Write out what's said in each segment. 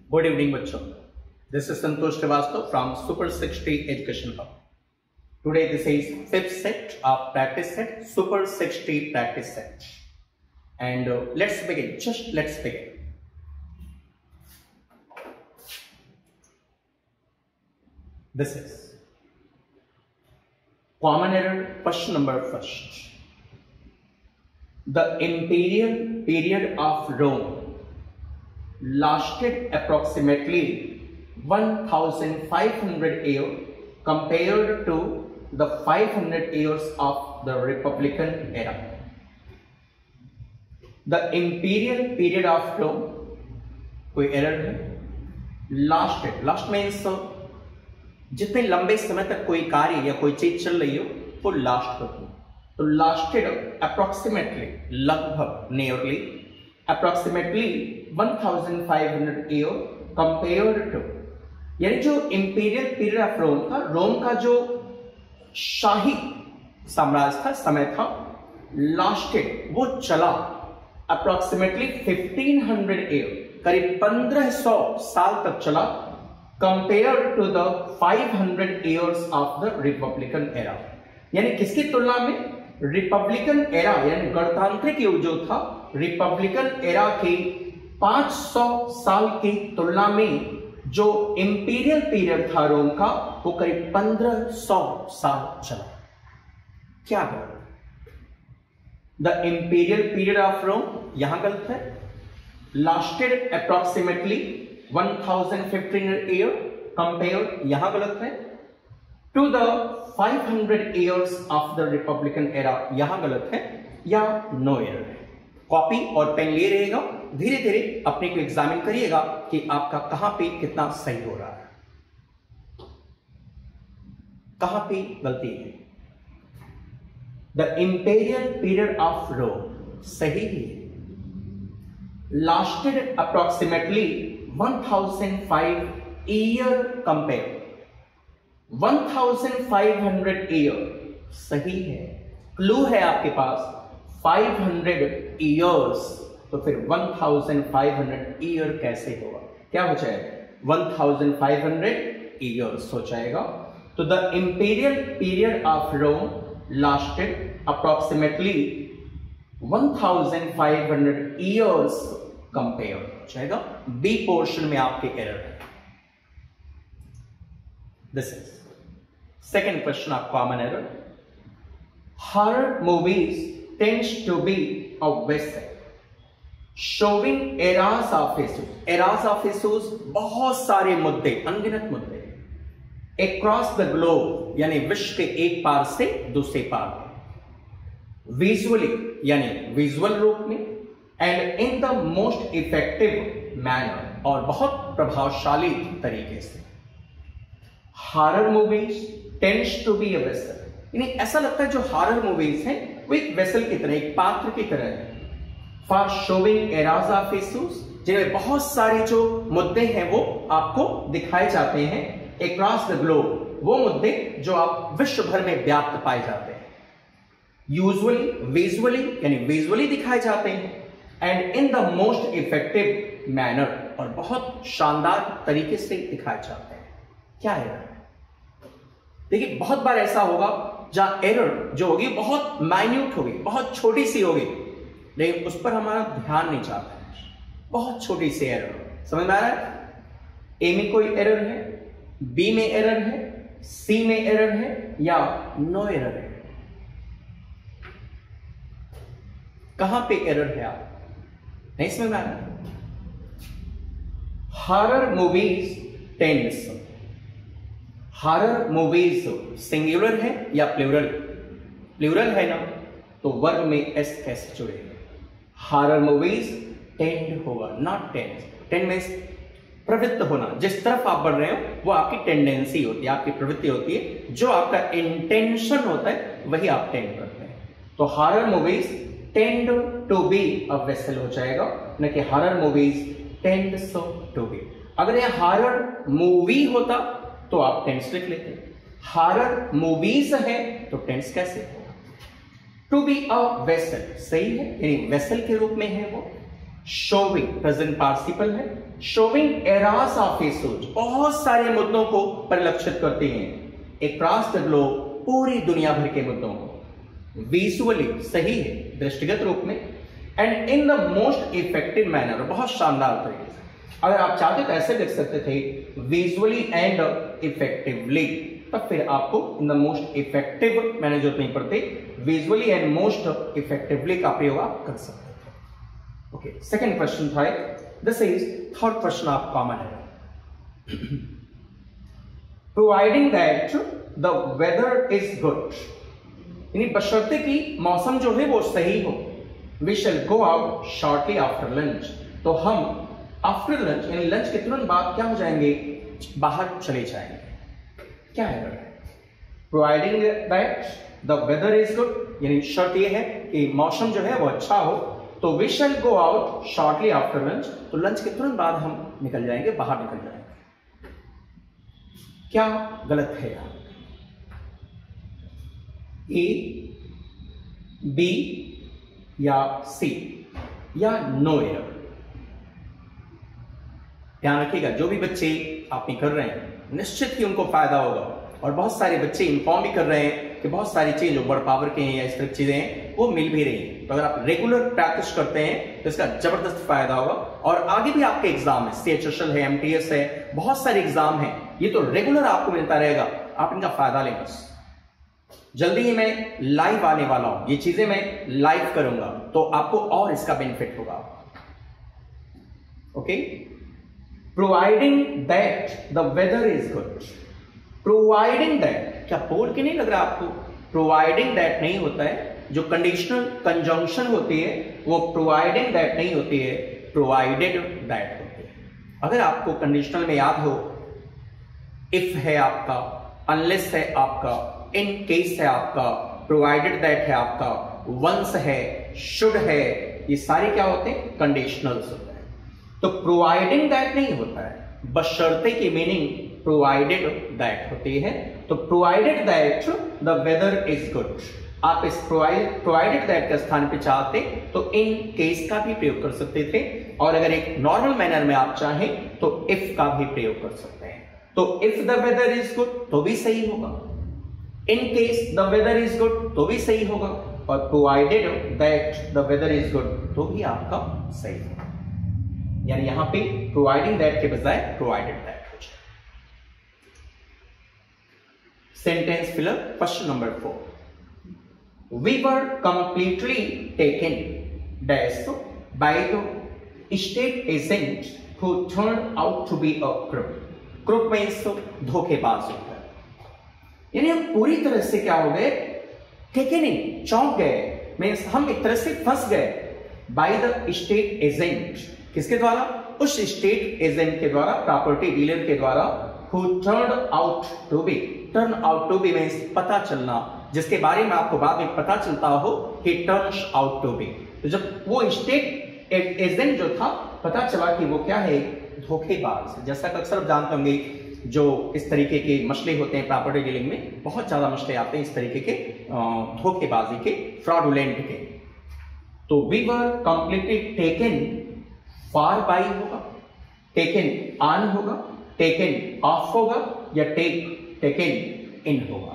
Good evening बच्चों, this is Santosh Srivastava from super 60 education hub. Today this is fifth set of practice set, super 60 practice set, and let's begin. Just let's begin. This is common error question number first. The imperial period of Rome lasted approximately 1500 years compared to the 500 years of the Republican era. The imperial period of Rome, कोई error है? Lasted, last means जितने लंबे समय तक कोई कार्य या कोई चीज चल रही हो वो लास्ट होती है. तो लास्टेड अप्रोक्सीमेटली, लगभग, nearly, approximately 1500 year compared to, यानी जो इंपीरियल पीरियड ऑफ रोम था, रोम का जो शाही साम्राज्य था, समय था, लास्टेड, वो चला अप्रोक्सीमेटली 1500 ईयर, करीब 1500 साल तक चला, compare to the 500 years of the republican era. यानी किसकी तुलना में? रिपब्लिकन एरा यानी गणतांत्रिक युग जो था, रिपब्लिकन एरा के 500 साल की तुलना में जो इंपीरियल पीरियड था रोम का, वो करीब 1500 साल चला. क्या है? The imperial period of Rome यहां गलत है. लास्टेड अप्रोक्सीमेटली 1500 ईयर कंपेयर, यहां गलत है. To the 500 years of the republican era, यहां गलत है, या नो एरर है. कॉपी और पेन लिए रहेगा, धीरे धीरे अपने को एग्जामिन करिएगा कि आपका कहां पे कितना सही हो रहा है, कहां पे गलती है. The imperial period of Rome सही है. Lasted approximately 1005 year compare, 1500 year सही है. क्लू है आपके पास 500 ईयर्स, तो फिर 1500 ईयर कैसे होगा? क्या हो जाएगा? 1500 ईयर्स हो जाएगा. तो the imperial period of Rome lasted approximately 1500 years compare हो जाएगा. बी पोर्शन में आपके एरर है. This is second question of common error. Horror movies tends to be a vessel showing eras of issues. eras of issues बहुत सारे मुद्दे, अनगिनत मुद्दे, across the globe यानी विश्व के एक पार से दूसरे पार, विजुअली यानी विजुअल रूप में, and in the most effective manner, और बहुत प्रभावशाली तरीके से. Horror movies tends to be a vessel, यानी ऐसा लगता है जो हॉरर मूवीज हैं वो एक वेसल की तरह, एक पात्र की तरह है. For showing eras of issues, जिनमें बहुत सारे जो मुद्दे हैं वो आपको दिखाए जाते हैं अक्रॉस द ग्लोब, वो मुद्दे जो आप विश्व भर में व्याप्त पाए जाते हैं. यूजुअली, विजुअली यानी विजुअली दिखाए जाते हैं, and in the most effective manner, और बहुत शानदार तरीके से दिखाए जाते हैं. क्या एरर है? देखिए, बहुत बार ऐसा होगा जहां एरर जो होगी बहुत माइन्यूट होगी, बहुत छोटी सी होगी, लेकिन उस पर हमारा ध्यान नहीं जाता है. बहुत छोटी सी एरर, समझ में आ रहा है? ए में कोई एरर है, बी में एरर है, सी में एरर है, या नो एरर है? कहां पे एरर है आप नहीं समझ में आ रहा? Horror movies tends, horror movies singular है या प्लूरल? प्लूरल है ना, तो वर्ग में एस कैसे जुड़ेगा? हॉरर मूवीज टेंड होगा, नॉट टेंड. टेंड मींस प्रवृत्त होना, जिस तरफ आप बढ़ रहे हो वो आपकी टेंडेंसी होती है, आपकी प्रवृत्ति होती है, जो आपका इंटेंशन होता है वही आप टेंड करते हैं. तो horror movies tend to be a vessel हो जाएगा, न कि horror movies tends to be. अगर यह हॉरर मूवी होता तो आप टेंस लिख लेते. हॉरर मूवीज है तो टेंस कैसे? टू बी अ वेसल सही है, यानी वेसल के रूप में है वो. शोविंग प्रेजेंट पार्टिसिपल है। शोविंग एरास ऑफ इश्यूज, बहुत सारे मुद्दों को परिलक्षित करते हैं, अक्रॉस द ग्लोब, पूरी दुनिया भर के मुद्दों को। विजुअली सही है दृष्टिगत रूप में, and in the most effective manner, बहुत शानदार तरीके से। अगर आप चाहते तो ऐसे लिख सकते थे विजुअली एंड इफेक्टिवली, तब फिर आपको इन द मोस्ट इफेक्टिव मैंने जरूरत नहीं पड़ती, विजुअली एंड मोस्ट इफेक्टिवली का प्रयोग आप कर सकते थे। ओके, सेकंड क्वेश्चन था, दिस इज थर्ड क्वेश्चन आप कॉमन है। Providing that the weather is good, यानी बशर्ते कि मौसम जो है वो सही हो, we shall go out shortly after lunch, तो हम आफ्टर लंच यानी लंच के तुरंत बाद क्या हो जाएंगे, बाहर चले जाएंगे। क्या है providing that the weather is good, यानी शर्त यह है कि मौसम जो है वो अच्छा हो, तो we shall go out shortly after lunch, तो लंच के तुरंत बाद हम निकल जाएंगे, बाहर निकल जाएंगे। क्या गलत है यहां, ए, बी या सी या नो एरर? ध्यान रखिएगा, जो भी बच्चे आप कर रहे हैं निश्चित ही उनको फायदा होगा, और बहुत सारे बच्चे इन्फॉर्म भी कर रहे हैं कि बहुत सारी चीजें जो वर्ड पावर के हैं या इस तरह की चीजें हैं वो मिल भी रही हैं। तो अगर आप रेगुलर प्रैक्टिस करते हैं तो इसका जबरदस्त फायदा होगा, और आगे भी आपके एग्जाम है, CHSL है, MTS है, बहुत सारे एग्जाम है, ये तो रेगुलर आपको मिलता रहेगा, आप इनका फायदा लें बस। जल्दी ही मैं लाइव आने वाला हूं, ये चीजें मैं लाइव करूंगा, तो आपको और इसका बेनिफिट होगा। Okay, providing that the weather is good, providing that, क्या बोल के नहीं लग रहा आपको? प्रोवाइडिंग दैट नहीं होता है, जो कंडीशनल कंजंक्शन होती है वो प्रोवाइडिंग दैट नहीं होती है, प्रोवाइडेड दैट होती है। अगर आपको कंडीशनल में याद हो, इफ है आपका, अनलेस है आपका, इन केस है आपका, प्रोवाइडेड दैट है आपका, वंस है, शुड है, ये सारे क्या होते हैं, कंडीशनल्स होते हैं। तो प्रोवाइडिंग दैट नहीं होता है, बशर्ते की मीनिंग प्रोवाइडेड दैट होती है। तो provided that the weather is good, आप इस प्रोवाइडेड दैट के स्थान पे चाहते तो इन केस का भी प्रयोग कर सकते थे, और अगर एक नॉर्मल मैनर में आप चाहें तो इफ का भी प्रयोग कर सकते हैं। तो if the weather is good तो भी सही होगा, in case the weather is good तो भी सही होगा, और provided that the weather is good तो भी आपका सही होगा। यानी यहां पे प्रोवाइडिंग दैट के बजाय प्रोवाइडेड दैट हो जाए। Sentence filler question number 4, we were completely taken dash by the state agent who turned out to be a crook. crook means धोखेबाज होता है, यानी हम पूरी तरह से क्या हो गए, टेकन इन, चौंक गए, मीन्स हम एक तरह से फंस गए। बाय द स्टेट एजेंट, किसके द्वारा? उस स्टेट एजेंट के द्वारा, प्रॉपर्टी डीलर के द्वारा, who turned out to be, turn out to be means पता चलना, जिसके बारे में आपको बाद में पता चलता हो, he turns out to be। तो जब वो स्टेट एजेंट जो था, पता चला कि वो क्या है, धोखेबाज। जैसा कि अक्सर आप जानते होंगे, जो इस तरीके के मसले होते हैं प्रॉपर्टी डीलिंग में, बहुत ज्यादा मसले आते हैं इस तरीके के धोखेबाजी के, फ्रॉडुलेंट के। तो we were completely taken, far by होगा, टेकन ऑन होगा, टेकन ऑफ होगा, या टेकन इन होगा?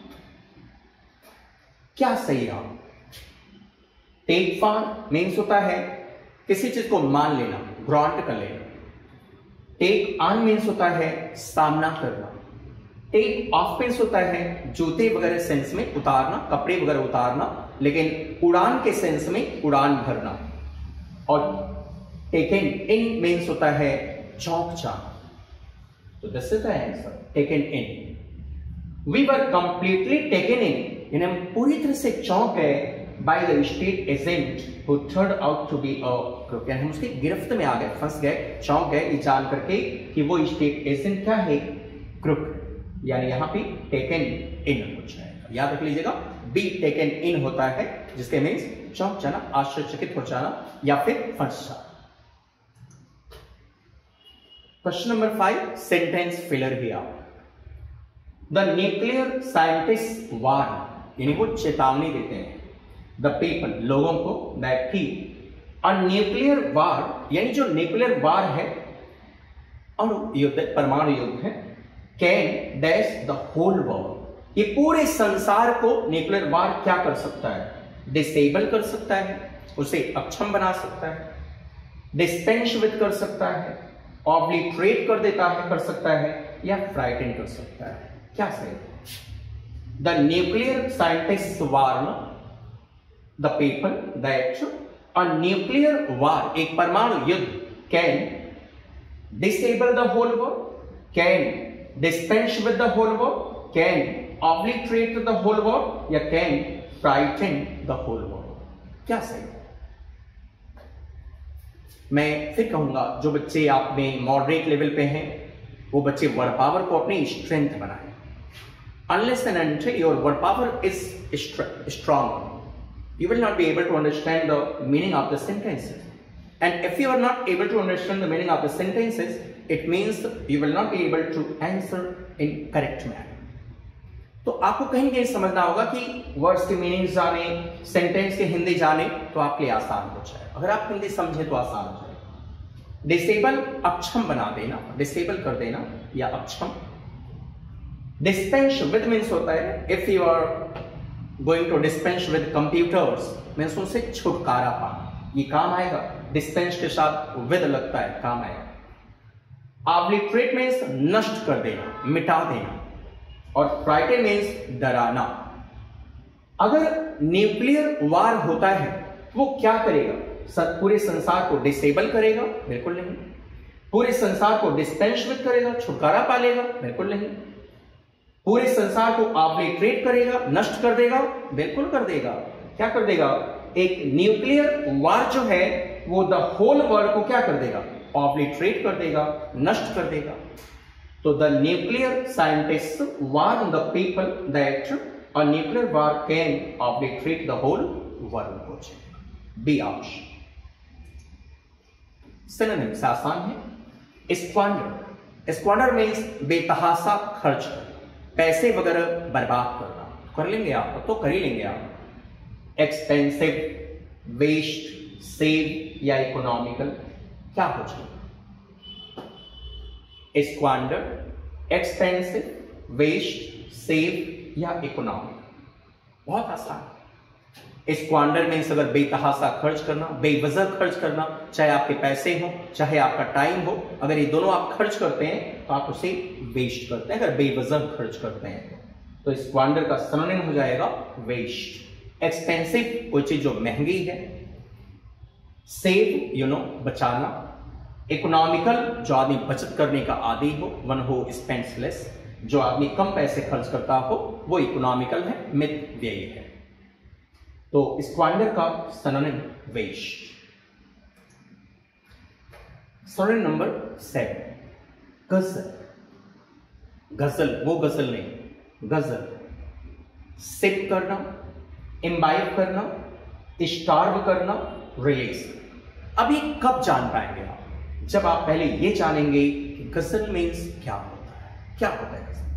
क्या सही रहा? टेक फार मीन्स होता है किसी चीज को मान लेना, ग्रांट कर लेना। टेक ऑन मीन्स होता है सामना करना। टेक ऑफ मीन्स होता है जूते वगैरह सेंस में उतारना, कपड़े वगैरह उतारना, लेकिन उड़ान के सेंस में उड़ान भरना। और टेकन इन मीन्स होता है चौंक जाना। तो this is the answer, taken in. We were completely taken in, यानी हम पूरी तरह से चौंक गए, by the state agent who turned out to be a crook, यानी हम उसकी गिरफ्त में आ गए, फंस गए, चौंक गए, ये जान करके कि वो स्टेट एजेंट क्या है, क्रूक। यानी यहां पे टेकन इन हो जाएगा। याद रख लीजिएगा, बी टेकन इन होता है, जिसके मीन्स चौंक जाना, आश्चर्यचकित हो जाना, या फिर फंस जाना। Question number 5, sentence filler here. The nuclear scientist warn, यानी वो चेतावनी देते हैं, द पीपल, लोगों को, दैट ही और न्यूक्लियर वार यानी जो न्यूक्लियर वार है, अणु युद्ध, परमाणु युद्ध है, can dash the whole world, ये पूरे संसार को न्यूक्लियर वार क्या कर सकता है? डिसेबल कर सकता है, उसे अक्षम बना सकता है, डिस्पेंस विद कर सकता है, ऑब्लिटरेट कर देता है, कर सकता है, या फ्राइटन कर सकता है। क्या सही? The nuclear scientist warn the people that a nuclear war, एक परमाणु युद्ध, can disable the whole world, can dispense with the whole world, can obliterate the whole world, या can frighten the whole world. क्या सही? मैं फिर कहूंगा, जो बच्चे आप में मॉडरेट लेवल पे हैं वो बच्चे वर्ड पावर को अपनी स्ट्रेंथ बनाएं। Unless and until your word power is strong, you will not be able to understand the meaning of the sentences. And if you are not able to understand the meaning of the sentences, it means you will not be able to answer in correct manner. तो आपको कहीं कहीं समझना होगा कि words के meaning जाने, sentence के हिंदी जाने तो आपके लिए आसान हो जाए। अगर आप हिंदी समझे तो आसान हो जाए। डिसेबल अक्षम बना देना, डिसेबल कर देना या अक्षम। डिस्पेंस विद मीन्स होता है if you are going to dispense with computers, means उनसे छुटकारा पाना, ये काम आएगा। डिस्पेंस के साथ विद लगता है, काम आएगा। ऑब्लिटरेट मीन्स नष्ट कर देना, मिटा देना, और फ्राइटन मीन्स डराना। अगर न्यूक्लियर वार होता है वो क्या करेगा? पूरे संसार को डिसेबल करेगा? बिल्कुल नहीं। पूरे संसार को डिस्पेंस विद करेगा, छुटकारा पालेगा? बिल्कुल नहीं। पूरे संसार को ऑब्लिटरेट करेगा, नष्ट कर देगा? बिल्कुल कर देगा। क्या कर देगा? एक न्यूक्लियर वार जो है वो द होल वर्ल्ड को क्या कर देगा? ऑब्लिटरेट कर देगा, नष्ट कर देगा। तो the nuclear scientist warn the people that a nuclear war can obliterate the whole world. B option. Synonyms आसान है। स्क्वांडर, स्क्वांडर मीन्स बेतहासा खर्च करना, पैसे वगैरह बर्बाद करना। कर लेंगे आप? तो कर ही लेंगे आप। एक्सपेंसिव, वेस्ट, सेव या इकोनॉमिकल, क्या हो जाएगा? स्क्वांडर, एक्सपेंसिव, वेस्ट, सेव या इकोनॉमिकल। बहुत आसान। स्क्वांडर मीन्स अगर बेतहासा खर्च करना, बेवजह खर्च करना, चाहे आपके पैसे हो चाहे आपका टाइम हो, अगर ये दोनों आप खर्च करते हैं तो आप उसे वेस्ट करते हैं। अगर बेवजह खर्च करते हैं तो स्क्वांडर का सिनोनिम हो जाएगा वेस्ट। एक्सपेंसिव, कोई चीज जो महंगी है। सेव, बचाना। इकोनॉमिकल, जो आदमी बचत करने का आदी हो, वन हो स्पेंड्स लेस, जो आदमी कम पैसे खर्च करता हो वो इकोनॉमिकल है, मित व्ययी है। तो स्क्वांडर का सिनोनिम वेस्ट। सिनोनिम नंबर 7, गजल। गजल वो गजल नहीं, गजल। सिप करना, इम्बाइब करना, स्टार्व करना, रिलीज। अब ये कब जान पाएंगे आप? जब आप पहले ये जानेंगे कि गजल मीन्स क्या होता है। क्या होता है गजल?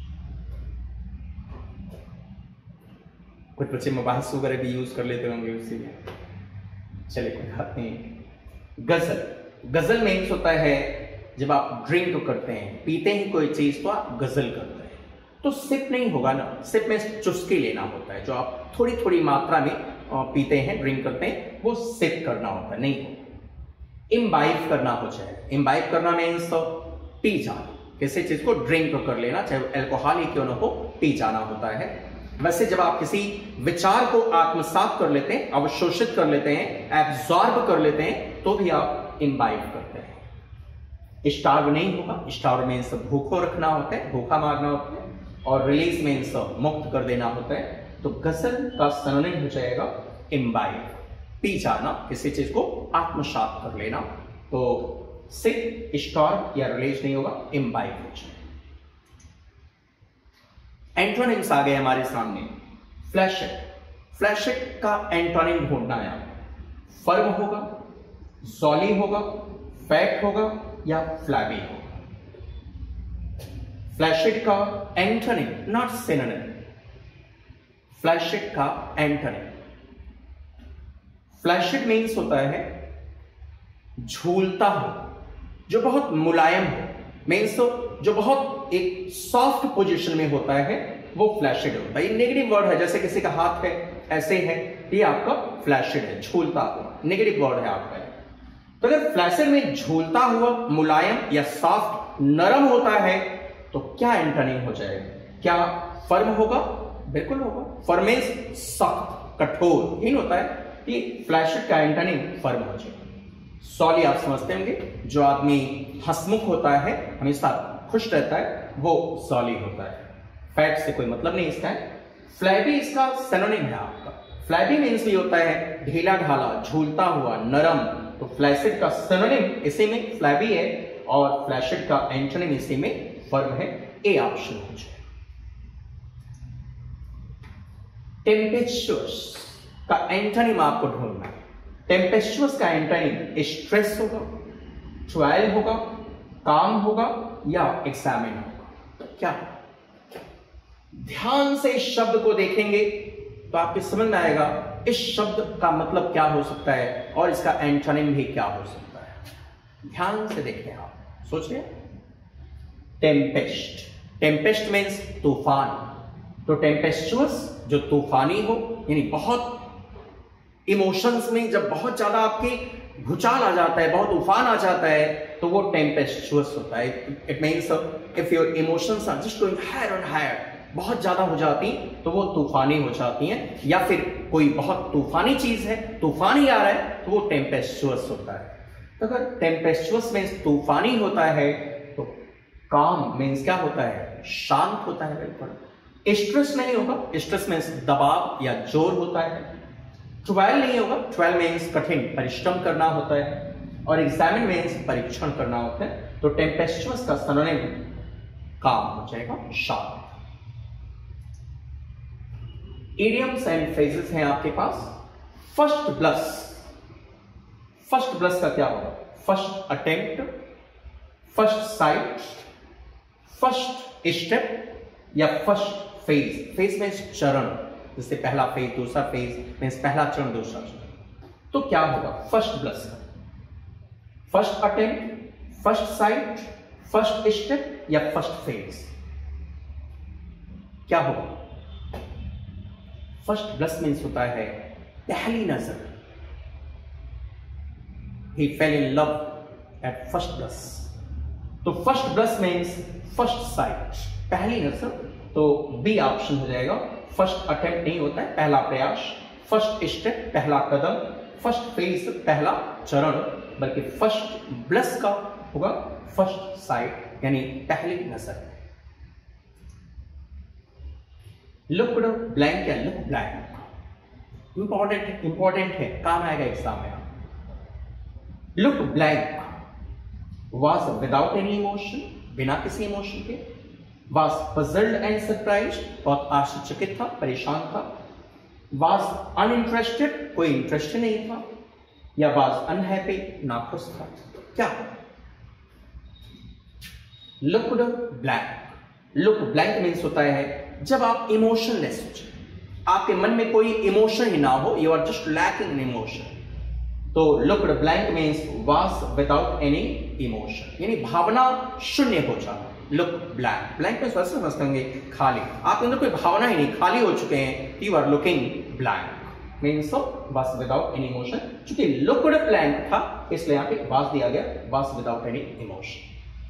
कुछ बच्चे मोबाइल वगैरह भी यूज कर लेते होंगे उसी में, चलिए कोई बात नहीं। गजल, गजल मीन्स होता है जब आप ड्रिंक करते हैं, पीते हैं कोई चीज तो आप गजल करते हैं। तो सिप नहीं होगा ना, सिप में चुस्की लेना होता है, जो आप थोड़ी थोड़ी मात्रा में पीते हैं, ड्रिंक करते हैं, वो सिप करना होता है, नहीं हो। इम्बाइब करना हो जाए, इम्बाइब करना मीन्स पी जाना, किसी चीज को ड्रिंक कर लेना, चाहे अल्कोहल ही क्यों ना हो, पी जाना होता है। वैसे जब आप किसी विचार को आत्मसात कर लेते हैं, अवशोषित कर लेते हैं, एब्जॉर्ब कर लेते हैं, तो भी आप इम्बाइब करते हैं। स्टार्व नहीं होगा, स्टार्व मीन्स भूखो रखना होता है, भूखा मारना होता है, और रिलीज मीन्स मुक्त कर देना होता है। तो गजल का सिनोनिम हो जाएगा इम्बाइब, पी जाना, किसी चीज को आत्मसात कर लेना। तो सिप, स्टार्व या रिलीज नहीं होगा, इम्बाइब हो जाएगा। एंटोनिम्स आ गए हमारे सामने। फ्लैशेट, फ्लैशेट का एंटोनिम ढूंढना है आप। फर्म होगा, जॉली होगा, फैट होगा या फ्लैबी होगा। फ्लैशेट का एंटोनिम, नॉट सिनोनिम, फ्लैशेट का एंटोनिम। फ्लैशेट मीन्स होता है झूलता हो, जो बहुत मुलायम हो, मीन्स जो बहुत एक सॉफ्ट पोजीशन में होता है, वो फ्लैशिड होता है। ये नेगेटिव वर्ड है, जैसे किसी का हाथ है ऐसे है, ये आपका फ्लैशिड है, झूलता हुआ, नेगेटिव वर्ड है आपका। तो अगर फ्लैशिड में झूलता हुआ, मुलायम या सॉफ्ट, नरम होता है, तो क्या एंटोनिम हो जाएगा? क्या फर्म होगा? बिल्कुल होगा। फर्म मींस सख्त, कठोर, यही होता है कि फ्लैशिड का एंटोनिम फर्म हो जाएगा। सॉली आप समझते होंगे, जो आदमी हंसमुख होता है, हमेशा खुश रहता है, वो सॉली होता है। फैट से कोई मतलब नहीं इसका है। फ्लैबी इसका सिनोनिम है आपका। फ्लैबी मीन्स ये होता है ढीला ढाला, झूलता हुआ, नरम। तो फ्लैसिड का सिनोनिम इसी में फ्लैबी है और फ्लैशिड का एंटोनिम इसी में फर्म है। ए ऑप्शन हो जाए। टेम्पेस्चुअस का एंटोनिम आपको ढूंढना है। टेम्पेस्चुअस का एंटोनिम स्ट्रेस होगा, ट्रायल होगा, काम होगा या एग्जामिन होगा। क्या? ध्यान से इस शब्द को देखेंगे तो आपके समझ में आएगा इस शब्द का मतलब क्या हो सकता है और इसका एंटोनिम भी क्या हो सकता है। ध्यान से देखें, आप सोचिए। टेम्पेस्ट, टेम्पेस्ट मीन्स तूफान। तो टेम्पेस्चुअस जो तूफानी हो, यानी बहुत इमोशंस में जब बहुत ज्यादा आपके भूचाल आ जाता है, बहुत तूफान आ जाता है, तो वो टेम्पेस्चुअस होता है। It means if your emotions are just going higher and higher, बहुत ज्यादा हो जाती, तो वो तूफानी हो जाती हैं। या फिर कोई बहुत तूफानी चीज है, तूफान ही आ रहा है, तो वो टेम्पेस्चुअस होता है। तो अगर टेम्पेस्चुअस मीन्स तूफानी होता है, तो काम मीन्स क्या होता है? शांत होता है। बिल्कुल स्ट्रेस नहीं होगा, स्ट्रेस मीन्स दबाव या जोर होता है। ट्रायल नहीं होगा, ट्रायल मीन्स कठिन परिश्रम करना होता है। और एग्जामिन मीन्स परीक्षण करना होता है। तो टेम्पेस्चुअस का सिनोनिम काम हो जाएगा, शांत। इडियम्स एंड फ्रेजेस हैं आपके पास। फर्स्ट ब्लश, फर्स्ट ब्लश का क्या होगा? First attempt, first sight, first step या फर्स्ट फेज। फेज मीन्स चरण, जैसे पहला फेज, दूसरा फेज मीन्स पहला चरण, दूसरा चरण। तो क्या होगा फर्स्ट ब्लश का? First attempt, first sight, first step या फर्स्ट फेज? क्या होगा? फर्स्ट ब्लश मीन्स होता है पहली नजर। He fell in love at first blush. तो first blush means first sight, पहली नजर। तो बी ऑप्शन हो जाएगा। फर्स्ट अटेम्प्ट नहीं होता है, पहला प्रयास। फर्स्ट स्टेप, पहला कदम। फर्स्ट फेज, पहला चरण। बल्कि फर्स्ट ब्लश का होगा फर्स्ट साइट, यानी पहली नजर। लुक्ड ब्लैंक या लुक ब्लैंक इंपॉर्टेंट है, काम आएगा एग्जाम में। Look blank was without any emotion, बिना किसी इमोशन के। वॉज पजल्ड एंड सरप्राइज्ड, बहुत आश्चर्यचकित था, परेशान था। वॉज अनइंटरेस्टेड, कोई इंटरेस्ट नहीं था। या वॉज अनहैप्पी, नाखुश था। क्या? Looked blank. Look blank means होता है जब आप इमोशनलेस हो जाए, आपके मन में कोई इमोशन ही ना हो, you are just lacking in emotion. तो looked blank means was without any emotion, यानी भावना शून्य हो जाना। लुक ब्लैंक, ब्लैंक में वैसे समझते होंगे खाली, आपके अंदर कोई भावना ही नहीं, खाली हो चुके हैं। You are looking blank means was without any emotion. चूंकि लुक्ड ब्लैंक था, इसलिए यहाँ पे वॉज दिया गया, was without any emotion.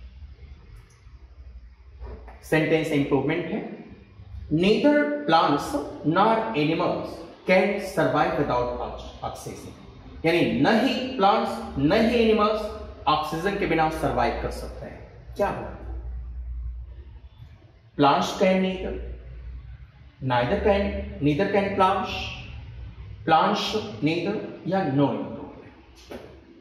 Sentence improvement है। Neither plants nor animals can survive without oxygen. यानी न ही प्लांट्स न ही एनिमल्स ऑक्सीजन के बिना सरवाइव कर सकते हैं। क्या होगा? Plants can neither can plants neither या नो इंप्रूवमेंट।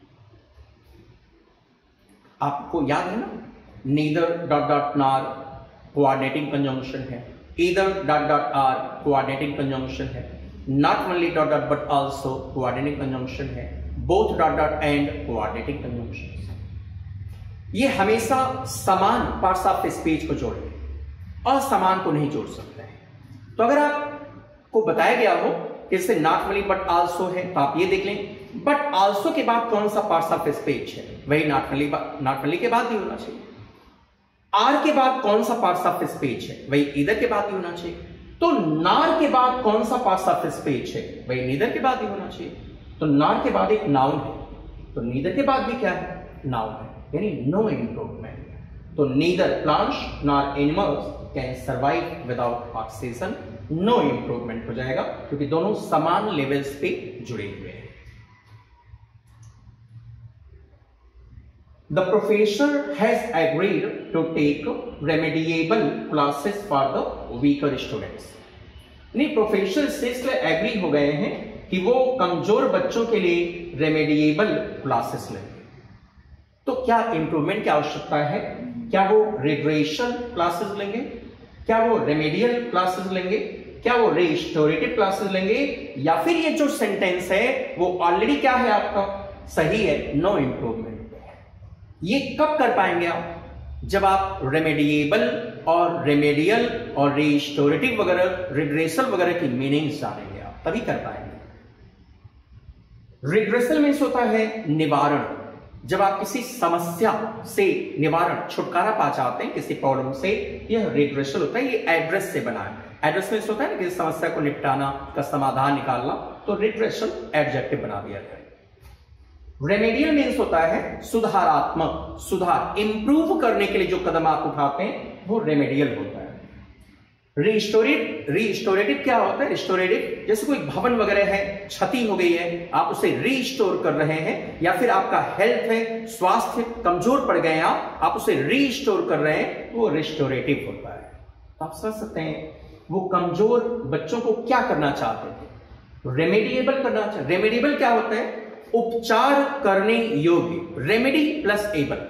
आपको याद है ना, neither dot dot nor coordinating conjunction है, either dot dot r coordinating conjunction है, not only dot dot but also coordinating conjunction है, both dot dot and coordinating conjunctions। ये हमेशा समान पार्ट्स ऑफ स्पीच को जोड़ेंगे, असमान को नहीं जोड़ सकते हैं। तो अगर आपको बताया गया हो कि इससे not only but also है, तो आप ये देख लें बट आल्सो के बाद कौन सा पार्ट्स ऑफ स्पीच है? वही नॉट ओनली के बाद भी होना चाहिए। आर के बाद कौन सा पार्ट्स ऑफ स्पीच है? वही ईदर के बाद भी होना चाहिए। तो नार के बाद कौन सा पार्ट्स ऑफ स्पीच है? वही नीदर के बाद भी होना चाहिए। तो नार के बाद एक नाउन है, तो नीदर के बाद भी क्या है? नाउन है, यानी नो इम्प्रूवमेंट। तो neither plants nor animals can survive without oxygen, no improvement हो जाएगा, क्योंकि दोनों समान लेवल्स पे जुड़े हुए हैं। The professor has agreed to take remediable classes for the weaker students. नहीं, प्रोफेसर इसलिए एग्री हो गए हैं कि वो कमजोर बच्चों के लिए रेमेडिएबल क्लासेस लेंगे। तो क्या इंप्रूवमेंट की आवश्यकता है? क्या वो रिग्रेशन क्लासेस लेंगे? क्या वो रेमेडियल क्लासेस लेंगे? क्या वो रिस्टोरेटिव क्लासेस लेंगे? या फिर ये जो सेंटेंस है वो ऑलरेडी क्या है आपका? सही है, नो इंप्रूवमेंट। ये कब कर पाएंगे आप? जब आप रेमेडिएबल और रेमेडियल और रिस्टोरेटिव वगैरह, रिग्रेसल वगैरह की मीनिंग्स जानेंगे आप, तभी कर पाएंगे। रिग्रेसल मीन्स होता है निवारण। जब आप किसी समस्या से निवारण, छुटकारा पा चाहते हैं किसी प्रॉब्लम से, यह रिग्रेसल होता है। ये एड्रेस से बना है। एड्रेस मीन्स होता है ना, किसी समस्या को निपटाना, का समाधान निकालना, तो रिग्रेसल एडजेक्टिव बना दिया गया। रेमेडियल मीन्स होता है सुधारात्मक, सुधार, इंप्रूव करने के लिए जो कदम आप उठाते हैं वो रेमेडियल होता है। रिस्टोरेटिव क्या होता है? रिस्टोरेटिव जैसे कोई भवन वगैरह है, क्षति हो गई है, आप उसे रिस्टोर कर रहे हैं, या फिर आपका हेल्थ है, स्वास्थ्य कमजोर पड़ गए हैं, आप उसे रिस्टोर कर रहे हैं, वो रिस्टोरेटिव होता है। तो आप समझ सकते हैं वो कमजोर बच्चों को क्या करना चाहते थे? रेमेडिएबल करना चाहते। रेमेडिएबल क्या होता है? उपचार करने योग्य, रेमेडी प्लस एबल।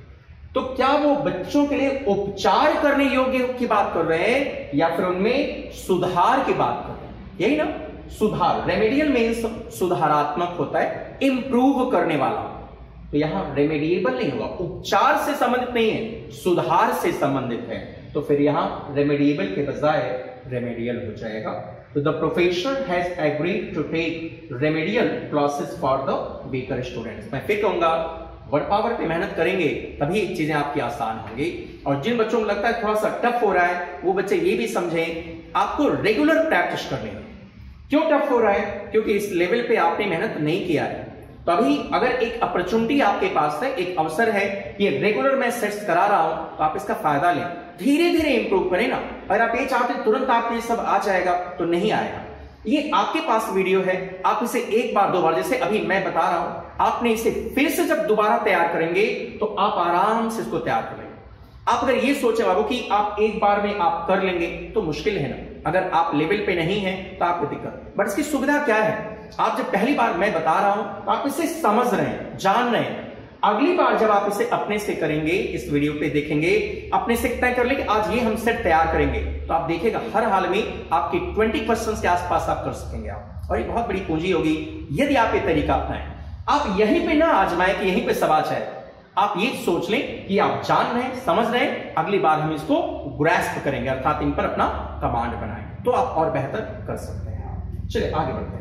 तो क्या वो बच्चों के लिए उपचार करने योग्य की बात कर रहे हैं या फिर उनमें सुधार की बात कर रहे हैं? यही ना, सुधार। रेमेडियल मीन्स सुधारात्मक होता है, इंप्रूव करने वाला। तो यहां रेमेडिएबल नहीं होगा, उपचार से संबंधित नहीं है, सुधार से संबंधित है। तो फिर यहां रेमेडिएबल के बजाय रेमेडियल हो जाएगा। तो the professor has agreed to take remedial classes for the weaker students. मैं फिर कहूंगा, वर्ड पावर पे मेहनत करेंगे तभी चीजें आपकी आसान होंगी। और जिन बच्चों को लगता है थोड़ा सा टफ हो रहा है, वो बच्चे ये भी समझें आपको रेगुलर प्रैक्टिस करनी है। क्यों टफ हो रहा है? क्योंकि इस लेवल पे आपने मेहनत नहीं किया है। तो अभी अगर एक अपॉर्चुनिटी आपके पास है, एक अवसर है, ये रेगुलर मैं सेट्स करा रहा हूं, तो आप इसका फायदा लें, धीरे धीरे इंप्रूव करें ना। अगर आप ये चाहते तुरंत आप ये सब आ जाएगा तो नहीं आएगा। ये आपके पास वीडियो है, आप इसे एक बार दो बार, जैसे अभी मैं बता रहा हूं, आपने इसे फिर से जब दोबारा तैयार करेंगे तो आप आराम से इसको तैयार करेंगे। आप अगर ये सोचे बाबू कि आप एक बार में आप कर लेंगे तो मुश्किल है ना। अगर आप लेवल पे नहीं है तो आपको दिक्कत। बट इसकी सुविधा क्या है? आप जब पहली बार मैं बता रहा हूं तो आप इसे समझ रहे हैं, जान रहे हैं। अगली बार जब आप इसे अपने से करेंगे, इस वीडियो पे देखेंगे, अपने से तय कर लेंगे आज ये हम सेट तैयार करेंगे, तो आप देखिएगा हर हाल में आपकी 20% के आसपास आप कर सकेंगे आप। और ये बहुत बड़ी पूंजी होगी यदि आप ये तरीका अपनाएं। आप यहीं पे ना आजमाएं कि यहीं पे सवाल है। आप ये सोच लें कि आप जान रहे हैं, समझ रहे हैं, अगली बार हम इसको ग्रैस्प करेंगे, अर्थात इन पर अपना कमांड बनाएंगे, तो आप और बेहतर कर सकते हैं। चलिए आगे बढ़ते हैं।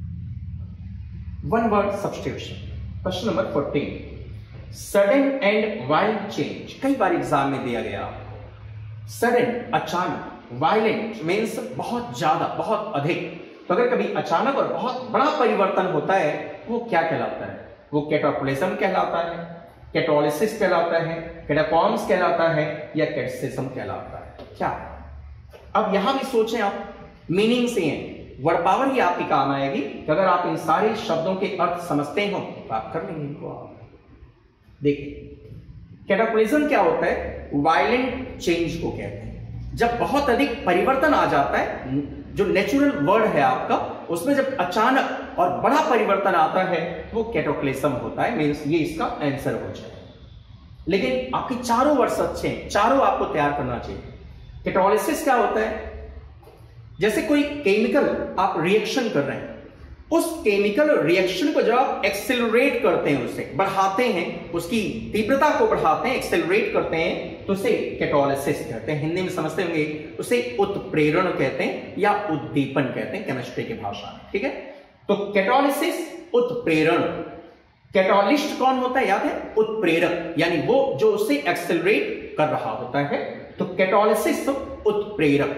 One word substitution, question number 14। Sudden and wild change कई बार एग्जाम में दिया गया आपको। सडन अचानक, वायलेंट मीन्स बहुत ज्यादा, बहुत अधिक। तो अगर कभी अचानक और बहुत बड़ा परिवर्तन होता है वो क्या कहलाता है? वो कैटाक्लिज्म कहलाता है, कैटोलिसिस कहलाता है, कैटाकॉम्स कहलाता है, या कैटसिज्म कहलाता है? क्या? अब यहां भी सोचें आप, मीनिंग से हैं, वर्ड पावर ही आपकी काम आएगी कि अगर आप इन सारे शब्दों के अर्थ समझते हो तो आप कर लेंगे इनको। आप देखिए, कैटाक्लिज्म क्या होता है? वायलेंट चेंज को कहते हैं। जब बहुत अधिक परिवर्तन आ जाता है, जो नेचुरल वर्ड है आपका, उसमें जब अचानक और बड़ा परिवर्तन आता है वो कैटाक्लिज्म होता है। मींस ये इसका आंसर हो जाए। लेकिन आपके चारों वर्ड्स अच्छे हैं, चारों आपको तैयार करना चाहिए। कैटोलिसिस क्या होता है? जैसे कोई केमिकल आप रिएक्शन कर रहे हैं, उस केमिकल रिएक्शन को जब आप एक्सेलरेट करते हैं, उसे बढ़ाते हैं, उसकी तीव्रता को बढ़ाते हैं, एक्सेलरेट करते हैं, तो उसे कैटोलिसिस कहते हैं। हिंदी में समझते होंगे, उसे उत्प्रेरण कहते हैं या उद्दीपन कहते हैं केमिस्ट्री की भाषा में। ठीक है, तो कैटोलिसिस उत्प्रेरण। कैटालिस्ट कौन होता है याद है? उत्प्रेरक, यानी वो जो उसे एक्सेलरेट कर रहा होता है। तो कैटालिसिस उत्प्रेरक,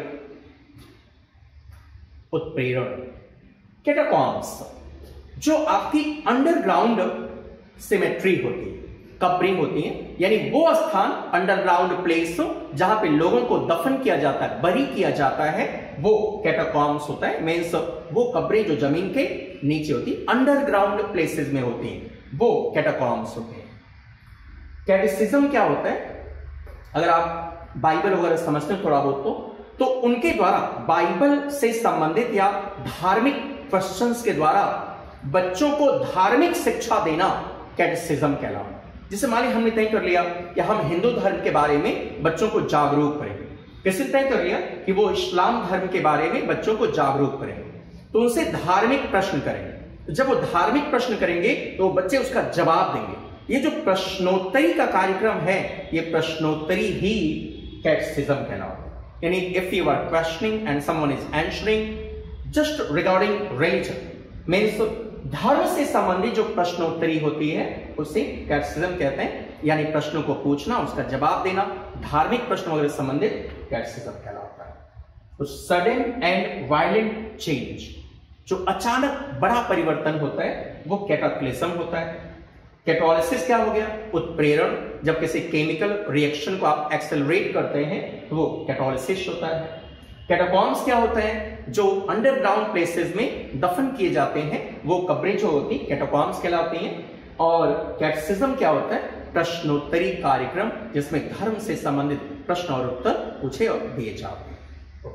उत्प्रेरण। कैटाकॉम्स जो आपकी अंडरग्राउंड सिमेट्री होती है, कब्रें होती हैं, यानी वो स्थान अंडरग्राउंड प्लेस जहां पे लोगों को दफन किया जाता है, बरी किया जाता है, वो कैटाकॉम्स होता है। मीन्स वो कब्रें जो जमीन के नीचे होती, अंडरग्राउंड प्लेसेस में होती हैं, वो कैटाकॉम्स होते हैं। कैटेसिज्म क्या होता है? अगर आप बाइबल वगैरह समझते हैं थोड़ा बहुत तो उनके द्वारा बाइबल से संबंधित या धार्मिक क्वेश्चंस के द्वारा बच्चों को धार्मिक शिक्षा देना कैटेसिज्म कहलाता है। जैसे मान लीजिए हमने तय कर लिया कि हम हिंदू धर्म के बारे में बच्चों को जागरूक करेंगे, किसी तय कर लिया कि वो इस्लाम धर्म के बारे में बच्चों को जागरूक करेंगे, तो उनसे धार्मिक प्रश्न करेंगे। जब वो धार्मिक प्रश्न करेंगे तो बच्चे उसका जवाब देंगे। ये जो प्रश्नोत्तरी का कार्यक्रम है, ये प्रश्नोत्तरी ही कैटेसिज्म कहलाता है। यानी if you are questioning and someone is answering just regarding religion, means धर्म से संबंधित जो प्रश्नोत्तरी होती है उसे कैटेसिज्म कहते हैं। यानी प्रश्नों को पूछना, उसका जवाब देना, धार्मिक प्रश्न वगैरह संबंधित कैटेसिज्म कहलाता है। तो सडन एंड वायलेंट चेंज, जो अचानक बड़ा परिवर्तन होता है, वो कैटाक्लिज्म होता है। कैटालिसिस क्या हो गया? उत्प्रेरण। जब किसी केमिकल रिएक्शन को आप एक्सेलरेट करते हैं तो वो कैटालिसिस होता है। कैटाकॉम्स क्या होता है? जो अंडरग्राउंड प्लेसेस में दफन किए जाते हैं, वो कब्रें जो होती कैटाकॉम्स कहलाती हैं। और कैटेसिज्म क्या होता है? प्रश्नोत्तरी कार्यक्रम, जिसमें धर्म से संबंधित प्रश्न और उत्तर पूछे और दिए जाते हैं।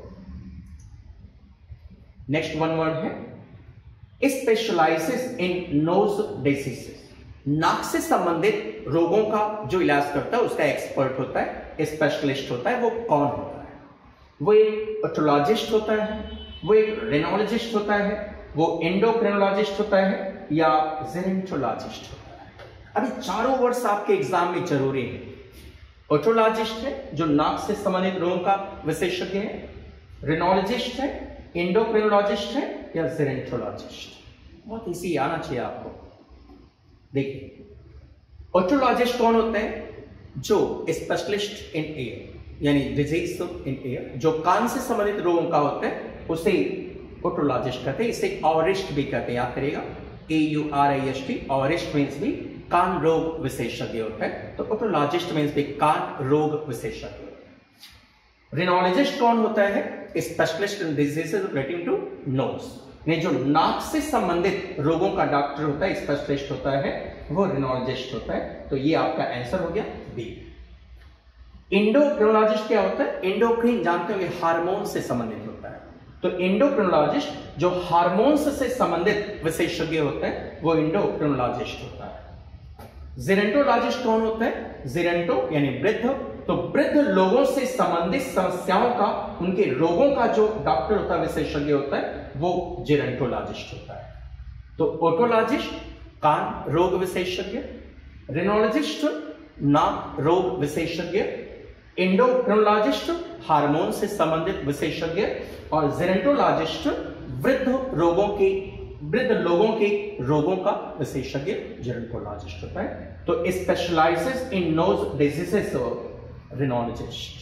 नेक्स्ट वन वर्ड है स्पेशलाइजेस इन नोज डिसीजेस। नाक से संबंधित रोगों का जो इलाज करता है उसका एक्सपर्ट होता है, स्पेशलिस्ट होता है। वो कौन होता है? वो एक ओटोलॉजिस्ट होता है, वो एक रेनोलॉजिस्ट होता है, वो एंडोक्रिनोलॉजिस्ट होता है, या जेरेंटोलॉजिस्ट होता है। अभी चारों वर्ड्स आपके एग्जाम में जरूरी है। ओटोलॉजिस्ट है जो नाक से संबंधित रोगों का विशेषज्ञ है, रेनोलॉजिस्ट है, एंडोक्रिनोलॉजिस्ट है, या जेरेंटोलॉजिस्ट। बहुत इजी आना चाहिए आपको। देखिए, ओटोलॉजिस्ट कौन होते हैं? जो स्पेशलिस्ट इन एयर, यानी डिजीज इन एयर, जो कान से संबंधित रोगों का होता है उसे ओटोलॉजिस्ट कहते हैं। इसे ऑरिस्ट भी कहते हैं, याद करिएगा, AURIST। ऑरिस्ट मीन्स भी कान रोग विशेषज्ञ होता है, तो ओटोलॉजिस्ट मीन्स भी कान रोग विशेषज्ञ होता है। रेनोलॉजिस्ट कौन होता है? Specialist in diseases relating to nose, ने जो नाक से संबंधित रोगों का डॉक्टर होता है, स्पेशलिस्ट होता है, वो रेनोलॉजिस्ट होता है। तो ये आपका आंसर हो गया बी। एंडोक्रिनोलॉजिस्ट क्या होता है? एंडोक्रिन जानते हो, हार्मोन से संबंधित होता है। तो एंडोक्रिनोलॉजिस्ट जो हार्मोन्स से संबंधित विशेषज्ञ होता है, वो एंडोक्रिनोलॉजिस्ट होता है। जेरेंटोलॉजिस्ट कौन होता है? जेरेंटो यानी वृद्ध, तो वृद्ध लोगों से संबंधित समस्याओं का, उनके रोगों का जो डॉक्टर होता है, विशेषज्ञ होता है, वो जेरेंटोलॉजिस्ट होता है। तो ओटोलॉजिस्ट कान रोग विशेषज्ञ, रेनोलॉजिस्ट नाक रोग विशेषज्ञ, एंडोक्रिनोलॉजिस्ट हार्मोन से संबंधित विशेषज्ञ, और जेरेंटोलॉजिस्ट वृद्ध लोगों के रोगों का विशेषज्ञ जेरेंटोलॉजिस्ट होता है। तो specialises in nose diseases rhinologist.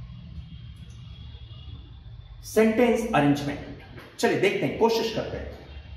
Sentence arrangement, चलिए देखते हैं, कोशिश करते हैं।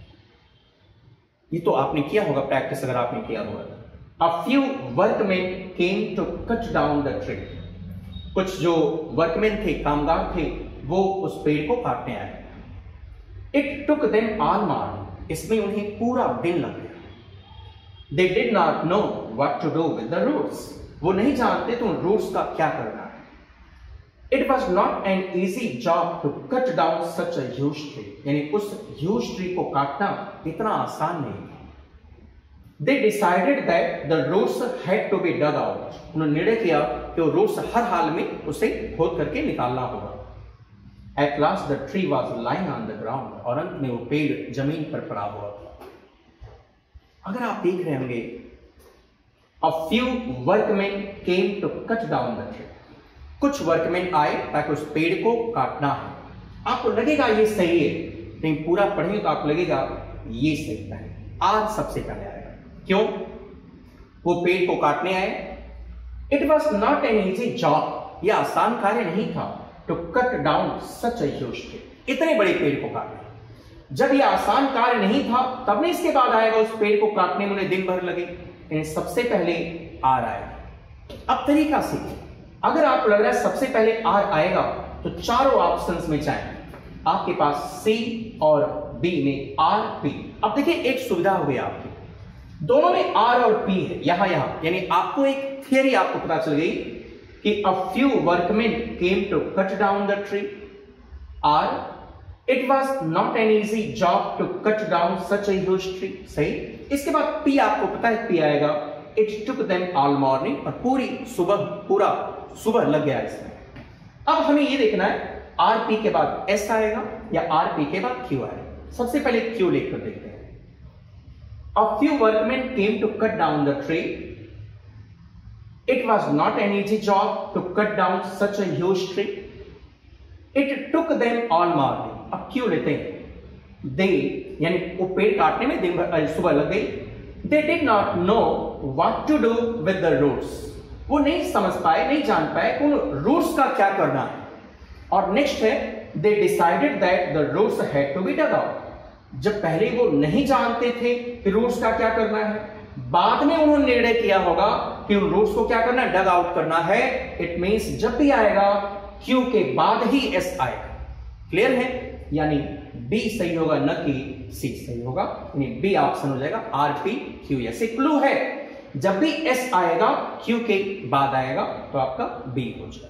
ये तो आपने किया होगा प्रैक्टिस, अगर आपने किया होगा। A few workmen came to cut down the tree. कुछ जो वर्कमैन थे, कामगार थे, वो उस पेड़ को काटने आए। It took them all morning. इसमें उन्हें पूरा दिन लग गया। They did not know what to do with the roots. वो नहीं जानते तो उन रूट्स का क्या करना है। It was not an easy job to cut down such a huge tree. यानी उस huge tree को काटना इतना आसान नहीं था। They decided that the roots had to be dug out. उन्होंने निर्णय किया कि वो रूट्स हर हाल में उसे खोद करके निकालना होगा। At last the tree was lying on the ground. और अंत में वो पेड़ जमीन पर पड़ा हुआ था। अगर आप देख रहे होंगे, A few workmen came to cut down the tree. कुछ वर्कमैन आए ताकि उस पेड़ को काटना है। आपको लगेगा ये सही है, लेकिन पूरा पढ़ेंगे तो आपको लगेगा ये सही है। आर सबसे पहले आएगा। क्यों? वो पेड़ को काटने आए। It was not an easy job, यह आसान कार्य नहीं था to cut down such a huge tree, इतने बड़े पेड़ को काटना। जब यह आसान कार्य नहीं था तब नहीं इसके बाद आएगा उस पेड़ को काटने में उन्हें दिन भर लगे। सबसे पहले आर आएगा। अब तरीका सीखिए। अगर आपको लग रहा है सबसे पहले आर आएगा तो चारों ऑप्शंस में जाएं। आपके पास सी और बी में आर पी। अब देखिए एक सुविधा हो गई आपकी, दोनों में आर और पी है यहां यानी आपको एक थियरी आपको पता चल गई कि a few workmen came to cut down the tree. R it was not an easy job to cut down such a huge tree. सही। इसके बाद पी आपको पता है पी आएगा, it took them all morning, और पूरा सुबह लग गया इसमें। अब हमें यह देखना है आर पी के बाद एस आएगा या आर पी के बाद क्यू आएगा। सबसे पहले क्यू लिखकर देखते हैं। A few workmen came to cut down the tree. It was not an easy job to cut down such a huge tree. It took them all morning. अब क्यों लेते हैं? They यानी वो पेड़ काटने में दिन भर सुबह लग गई। They did not know what to do with the roots. वो नहीं समझ पाए, नहीं जान पाए उन रूट्स का क्या करना है। और नेक्स्ट है they decided that the roots had to be dug out. जब पहले वो नहीं जानते थे कि रूट्स का क्या करना है, बाद में उन्होंने निर्णय किया होगा कि उन रूट्स को क्या करना है, डग आउट करना है। इट मींस जब भी आएगा क्यू के बाद ही एस आएगा। क्लियर है? यानी बी सही होगा, न कि सी सही होगा। यानी बी ऑप्शन हो जाएगा आर पी क्यू। ऐसे क्लू है, जब भी एस आएगा क्यू के बाद आएगा तो आपका बी हो जाएगा।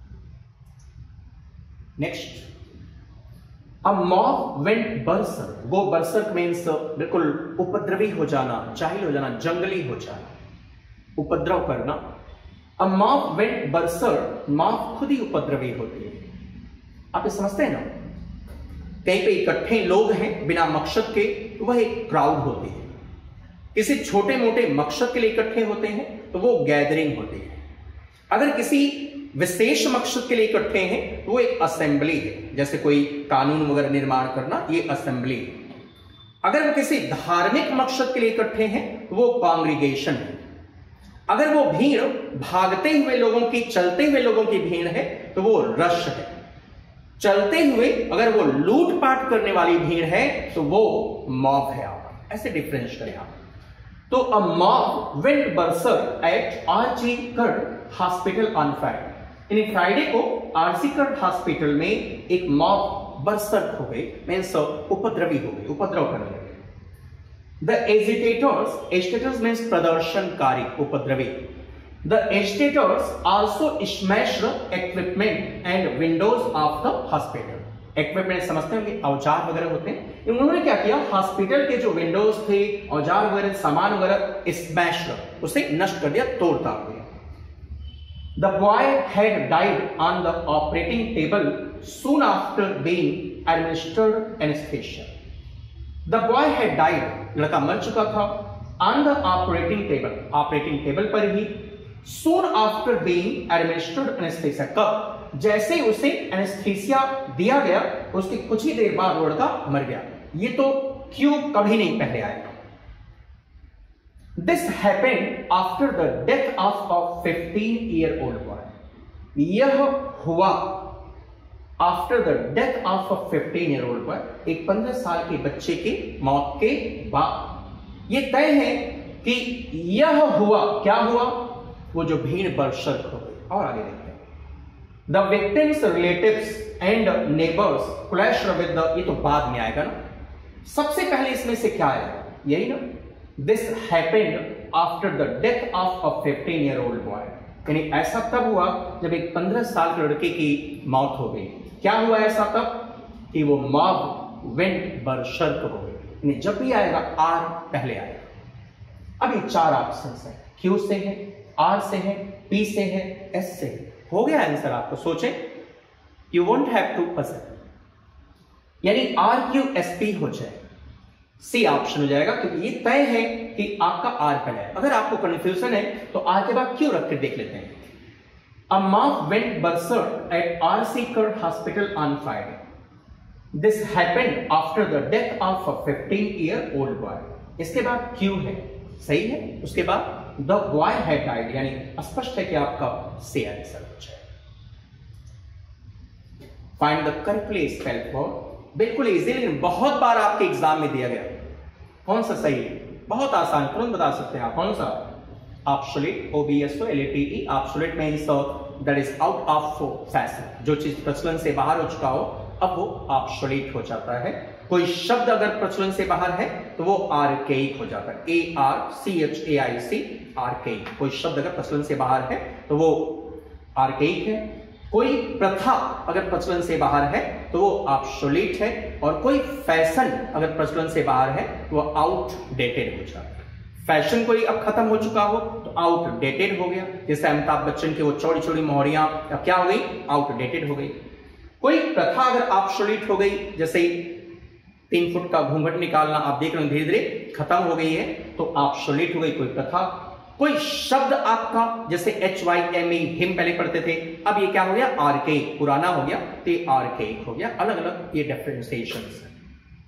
Next, a mob went berserk. वो बर्सर्क मीन्स बिल्कुल उपद्रवी हो जाना, जाहिल हो जाना, जंगली हो जाना, उपद्रव करना। A mob went berserk, mob खुद ही उपद्रवी होती है। आप ये समझते हैं ना, कहीं पे इकट्ठे लोग हैं बिना मकसद के, वह एक क्राउड होती है। किसी छोटे मोटे मकसद के लिए इकट्ठे होते हैं तो वो गैदरिंग होती है। अगर किसी विशेष मकसद के लिए इकट्ठे हैं तो वो एक असेंबली है। जैसे कोई कानून वगैरह निर्माण करना, ये असेंबली है। अगर वो किसी धार्मिक मकसद के लिए इकट्ठे हैं तो वो कांग्रीगेशन है। अगर वो भीड़ भागते हुए लोगों की, चलते हुए लोगों की भीड़ है तो वो रश है। चलते हुए अगर वो लूटपाट करने वाली भीड़ है तो वो मॉब है। आप ऐसे डिफरेंस करें आप। तो a mob went berserk at RG Kar hospital on Friday. यानी फ्राइडे को आरसी कर्ट हॉस्पिटल में एक मॉब बर्सर्क हो गई, मीन्स उपद्रवी हो गई, उपद्रव करने लगे। द एजिटेटर्स मीन्स प्रदर्शनकारी, उपद्रवी। The agitators also smashed equipment and windows of the hospital. Equipment समझते हैं कि औजार वगैरह होते हैं। उन्होंने क्या किया, हॉस्पिटल के जो विंडोज थे, औजार वगैरह, सामान वगैरह स्मैश्ड, उसे नष्ट कर दिया, तोड़ ताड़ दिया। The boy had died on the operating table soon after being administered anesthesia. The boy had died, लड़का मर चुका था, on the operating table पर ही, soon after being administered anesthesia, कब? जैसे उसे एनेस्थीसिया दिया गया उसके कुछ ही देर बाद वो लड़का मर गया। ये तो क्यों कभी नहीं पहले आएगा। This happened after the death of a 15-year-old boy. यह हुआ after the death of a 15-year-old boy, एक 15 साल के बच्चे की मौत के बाद। ये तय है कि यह हुआ, क्या हुआ, वो जो भीड़ बर्सर्क हो गई। और आगे देखते हैं। The victims' relatives and neighbors clashed with the, ये तो बाद में आएगा ना, सबसे पहले इसमें से क्या आएगा, यही ना। This happened after the death of a 15-year-old boy. यानी ऐसा तब हुआ जब एक 15 साल के लड़के की मौत हो गई। क्या हुआ ऐसा तब कि वो मॉब वेंट बर्सर्क हो गई। यानी जब भी आएगा आर पहले आएगा। अब ये चार ऑप्शंस हैं, क्यू से है, आर से है, पी से है, एस से है। हो गया आंसर आपको, सोचें। You won't have to puzzle. यानी आर क्यू एस पी हो जाए, सी ऑप्शन हो जाएगा, क्योंकि ये तय है कि आपका आर पहले है। अगर आपको कंफ्यूजन है तो आर के बाद क्यों रख कर देख लेते हैं। A mob went berserk at RC Kar hospital on Friday. This happened after the death of a 15-year-old boy. इसके बाद क्यू है, सही है। उसके बाद द बॉय हैड डाइड, यानी स्पष्ट है कि आपका सी आंसर हो जाए। Find the correctly spelled word, बिल्कुल इजी, लेकिन बहुत बार आपके एग्जाम में दिया गया। कौन सा सही है? बहुत आसान, तुरंत बता सकते हैं आप। कौन सा? Obsolete, OBSOLATE। Obsolete means that is out of fashion, जो चीज प्रचलन से बाहर हो चुका हो अब वो ऑब्सोलीट हो जाता है। कोई शब्द अगर प्रचलन से बाहर है तो वो आर्केइक हो जाता है, ARCHAIC, आर्केइक। कोई शब्द अगर प्रचलन से बाहर है तो वो आर्केइक है। कोई प्रथा अगर प्रचलन से बाहर है तो वो ऑब्सोलीट है, और कोई फैशन अगर प्रचलन से बाहर है तो वो आउटडेटेड हो जाता है। फैशन कोई अब खत्म हो चुका हो तो आउटडेटेड हो गया, जैसे अमिताभ बच्चन की वो चौड़ी चौड़ी मोहरियां अब क्या हो गई? आउटडेटेड हो गई। कोई प्रथा अगर ऑब्सोलीट हो गई, जैसे 3 फुट का घूंघट निकालना, आप देख रहे हो धीरे धीरे खत्म हो गई है, तो ऑब्सोलीट हो गई कोई प्रथा। कोई शब्द आपका जैसे HYME, हिम पहले पढ़ते थे, अब ये क्या हो गया? आर्केइक, पुराना हो गया तो ये आर्केइक हो गया। अलग अलग ये डिफरेंशिएशंस है।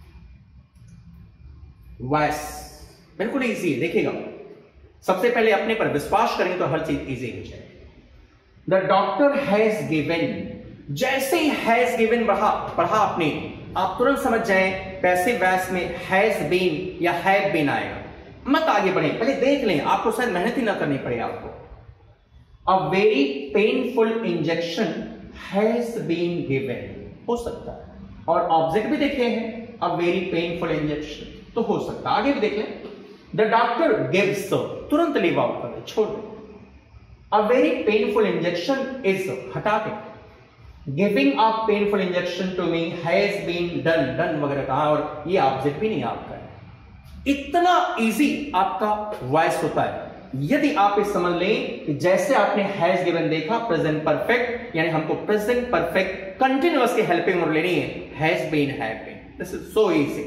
वॉइस बिल्कुल इजी है, देखिएगा। सबसे पहले अपने पर विश्वास करेंगे तो हर चीज इजी हो जाएगी। द डॉक्टर हैज गिवन, जैसे ही हैज गिवन पढ़ा आपने, आप तुरंत समझ जाए पैसिव वॉइस में हैज बीन या हैव बीन आएगा। मत आगे बढ़े, पहले देख लें, आपको शायद मेहनत ही ना करनी पड़े आपको। A very painful injection has been given हो सकता है, और ऑब्जेक्ट भी देखे हैं, अ वेरी पेनफुल इंजेक्शन, तो हो सकता है। आगे भी देख लें, द डॉक्टर गिव्स, तुरंत लीव आउट कर दे, छोड़ दे। A very painful injection is, हटा के। Giving a painful injection to me has been done, done वगैरह कहा, और ये ऑब्जेक्ट भी नहीं आपका है। इतना इजी आपका वॉइस होता है यदि आप इस समझ लें कि जैसे आपने हैज गिवन देखा, प्रेजेंट परफेक्ट, यानी हमको प्रेजेंट परफेक्ट कंटिन्यूअस की हेल्पिंग वर्ब लेनी है, has been, have been. This is so easy,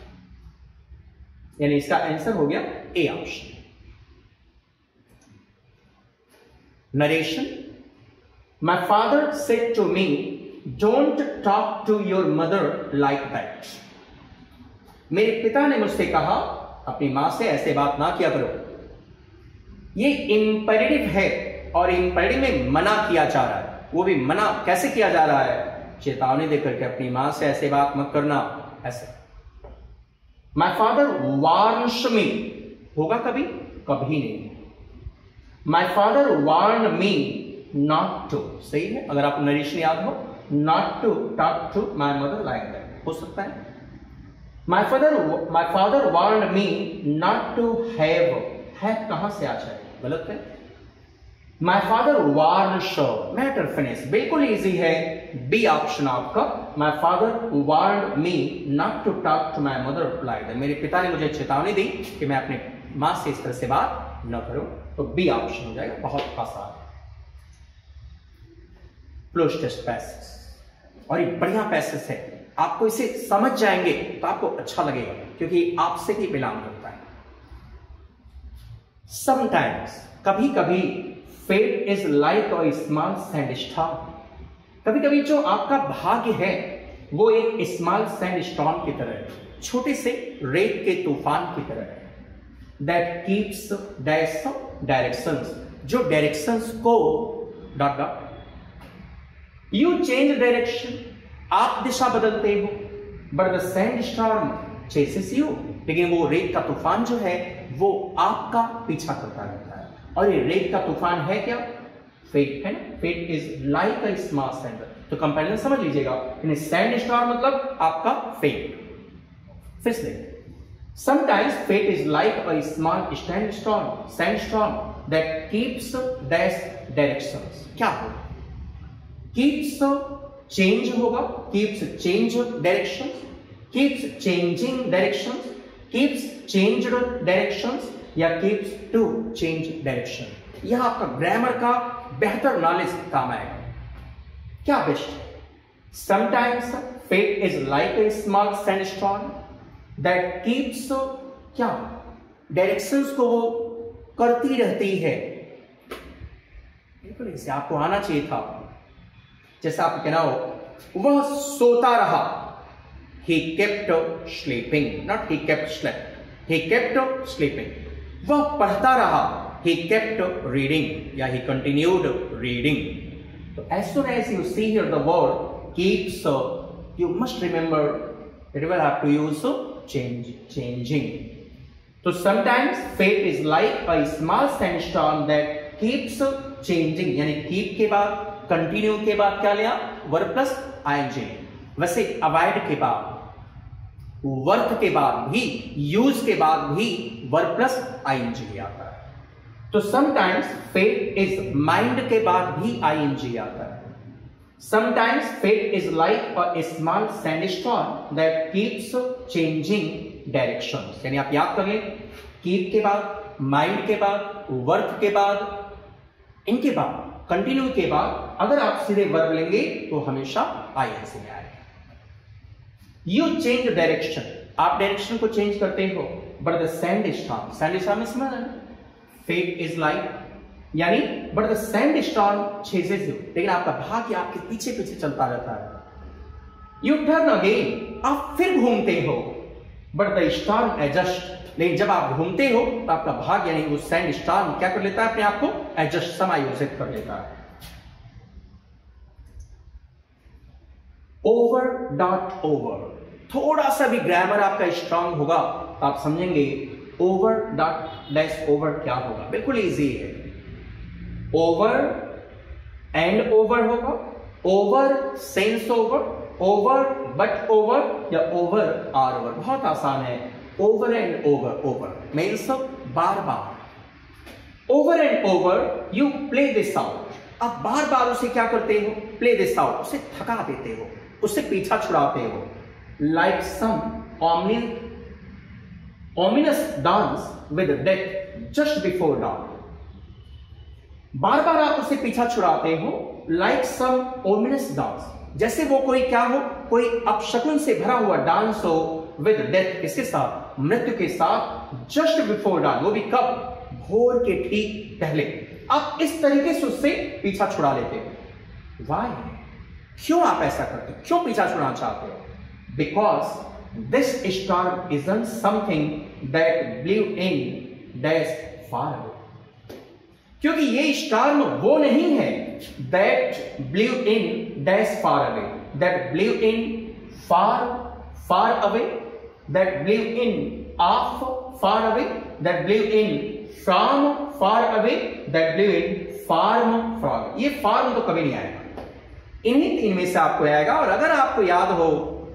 यानी इसका आंसर हो गया A option. Narration, my father said to me don't talk to your mother like that. मेरे पिता ने मुझसे कहा अपनी मां से ऐसे बात ना किया करो। ये इंपेरेटिव है, और इंपेरेटिव में मना किया जा रहा है। वो भी मना कैसे किया जा रहा है? चेतावनी देकर के, अपनी मां से ऐसे बात मत करना, ऐसे। माय फादर वार्न्स मी, होगा कभी? कभी नहीं। My father warned me not to, सही है। अगर आपको नरेशन याद हो, not to talk to my mother like that, हो सकता है। My father warned me not to have कहां से आ जाए? गलत है। My father warned, matter finish, बिल्कुल इजी है, बी ऑप्शन आपका। My father warned me not to talk to my mother like that। मेरे पिता ने मुझे चेतावनी दी कि मैं अपने मां से इस तरह से बात न करूं, तो बी ऑप्शन हो जाएगा। बहुत आसान। क्लोज टेस्ट पैसेज, और ये बढ़िया पैसेज है, आपको इसे समझ जाएंगे तो आपको अच्छा लगेगा, क्योंकि आपसे ही बिलोंग करता है। समटाइम्स, कभी कभी, fate is like a small sandstorm, कभी कभी जो आपका भाग्य है वो एक स्मॉल सैंडस्टॉर्म की तरह है, छोटे से रेत के तूफान की तरह है। दैट कीप्स डैश डायरेक्शंस, जो डायरेक्शंस को dot dot, you change direction, आप दिशा बदलते हो, but the sand storm chases you, लेकिन वो रेत का तूफान जो है वो आपका पीछा करता रहता है। और ये रेत का तूफान है क्या? फेट है ना। Fate is like a small sand, तो कंपैरिजन समझ लीजिएगा, यानी सैंड स्टॉर्म मतलब आपका फेट। फिर से sometimes fate is like a small sand storm that keeps dash directions, क्या होगा? कीप्स चेंज होगा, keeps change directions, keeps changing directions, keeps changed directions, या कीप्स टू चेंज डायरेक्शन। यह आपका ग्रामर का बेहतर नॉलेज काम आएगा। क्या बेस्ट है? Sometimes fate is like a small sandstorm that keeps, क्या डायरेक्शंस को वो करती रहती है। बिल्कुल इसे आपको आना चाहिए था। जैसा आप कहना हो वह सोता रहा, he kept sleeping, not he kept slept, he kept sleeping. वह पढ़ता रहा, he kept reading या he continued reading. So as soon as you see here the word keeps, you must remember that you will have to use changing. So sometimes fate is like a small sandstorm that keeps changing, यानी keep के बाद continue के बाद क्या लिया, verb plus ing. वैसे avoid के बाद, worth के बाद भी, use के बाद भी verb plus ing आता है. तो sometimes fate is mind के बाद भी ing आता है. Sometimes fate is like a small sandstorm that keeps changing directions. यानी आप याद कर लें, keep के बाद, mind के बाद, worth के बाद, इनके बाद, continue के बाद अगर आप सीधे verb लेंगे तो हमेशा ing में आएगा. You change direction. आप डायरेक्शन को चेंज करते हो, but the sandstorm में समझ रहे हैं, fate is like, यानी but the sandstorm chases you, लेकिन आपका भाग्य आपके पीछे पीछे चलता रहता है. You turn again, आप फिर घूमते हो, but the storm adjusts, लेकिन जब आप घूमते हो तो आपका भाग्य यानी वो sandstorm क्या कर लेता है, अपने आप को adjust, समायोजित कर लेता है. over, थोड़ा सा भी ग्रामर आपका स्ट्रांग होगा तो आप समझेंगे ओवर डॉट डैश ओवर क्या होगा. बिल्कुल इजी है. ओवर एंड ओवर होगा, over sense over but over या ओवर आर ओवर. बहुत आसान है. ओवर एंड ओवर मीन्स बार बार. Over and over you play this out. आप बार बार उसे क्या करते हो, प्ले दिस आउट, उसे थका देते हो, उससे पीछा छुड़ाते हो. Like some ominous dance with death just before dawn. बार बार आप उसे पीछा छुड़ाते हो. लाइक सम ominous dance, जैसे वो कोई क्या हो, कोई अपशकुन से भरा हुआ डांस हो, विद डेथ, इसके साथ, मृत्यु के साथ, जस्ट बिफोर dawn, वो भी कब, भोर के ठीक पहले. आप इस तरीके से उससे पीछा छुड़ा लेते हो. वाई, क्यों आप ऐसा करते हो, क्यों पीछा छुड़ाना चाहते हो? Because this star isn't something that blew in dash far away. क्योंकि ये स्टार्म वो नहीं है that blew in dash far away, that blew in far away, that blew in off far away, that blew in from far away, that blew in farm from. ये farm तो कभी नहीं आएगा, इन्हीं तीन में से आपको आएगा. और अगर आपको याद हो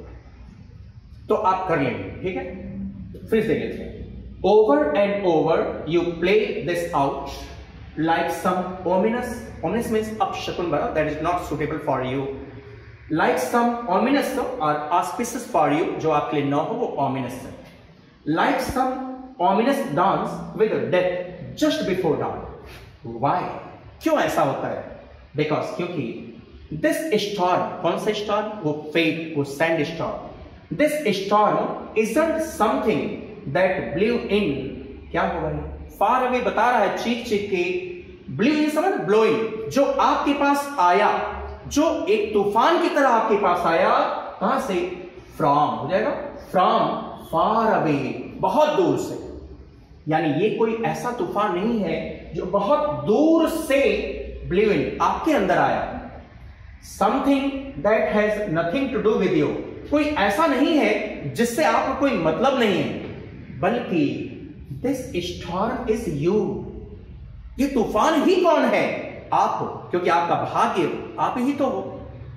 तो आप कर लेंगे. ठीक है, फिर से देखते हैं. Over and over you play this out like some ominous means अपशकुन भरा, that is not suitable for you. like some ominous और auspicious for you, जो आपके लिए न हो वो ominous है. like some ominous dance with death just before dawn. why, क्यों ऐसा होता है? because क्योंकि this storm, कौन सा storm, वो fate, वो sand storm. This storm isn't something that blew in, क्या होगा, far away बता रहा है चीख चीख के. blew in समझ, blowing, जो आपके पास आया, जो एक तूफान की तरह आपके पास आया. कहां से? from हो जाएगा, from far away, बहुत दूर से. यानी ये कोई ऐसा तूफान नहीं है जो बहुत दूर से blew in, आपके अंदर आया. something that has nothing to do with you, कोई ऐसा नहीं है जिससे आपको कोई मतलब नहीं है, बल्कि दिस स्टॉर्म इज यू. ये तूफान ही कौन है? आप हो, क्योंकि आपका भाग्य आप ही तो हो.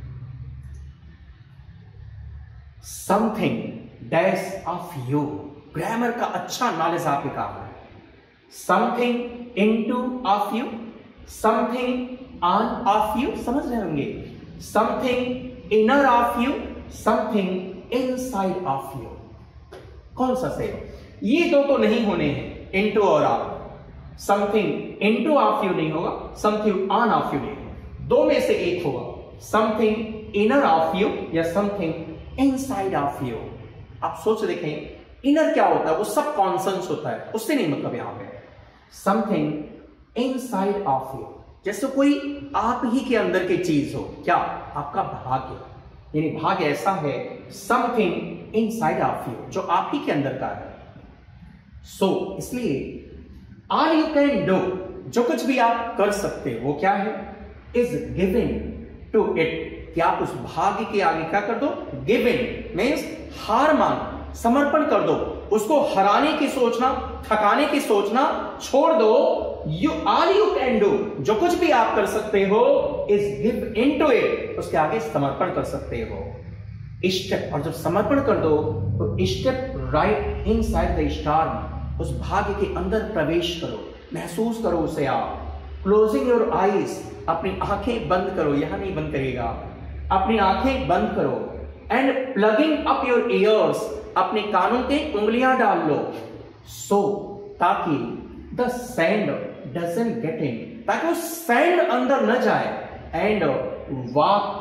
Something dash of you, grammar का अच्छा नॉलेज आपके काम है. Something into of you, something on of you, समझ रहे होंगे. Something inner of you, something inside of you. कौन सा सही? ये दो तो नहीं होने हैं, इनटू और of. Something into of you नहीं होगा, समथिंग ऑन ऑफ यू नहीं होगा, दो में से एक होगा. समथिंग इनर ऑफ यू या समथिंग इनसाइड ऑफ यू. आप सोच देखें, इनर क्या होता है? वो सब कॉन्सेंस होता है, उससे नहीं मतलब यहां पे. समथिंग इनसाइड ऑफ यू, जैसे कोई आप ही के अंदर की चीज हो. क्या? आपका भाग्य, यानी भाग्य ऐसा है समथिंग इनसाइड ऑफ यू, जो आप ही के अंदर का है. सो इसलिए ऑल यू कैन डू, जो कुछ भी आप कर सकते हो वो क्या है, इज गिविंग टू इट, कि आप उस भाग्य के आगे क्या कर दो, गिविंग मीन्स हार मान, समर्पण कर दो, उसको हराने की सोचना, थकाने की सोचना छोड़ दो। You all you can do, जो कुछ भी आप कर सकते हो, इज गिव इनटू इट, उसके आगे समर्पण कर सकते हो। स्टेप, और जब समर्पण कर दो तो step right inside the star, उस भाग्य के अंदर प्रवेश करो, महसूस करो उसे आप। क्लोजिंग योर आईज, अपनी आंखें बंद करो, यहां नहीं बंद करिएगा, अपनी आंखें बंद करो। And plugging up your ears, अपने कानों के उंगलियां डाल लो, सो ताकि the sand doesn't get in, ताकि वो सैंड अंदर न जाए। And walk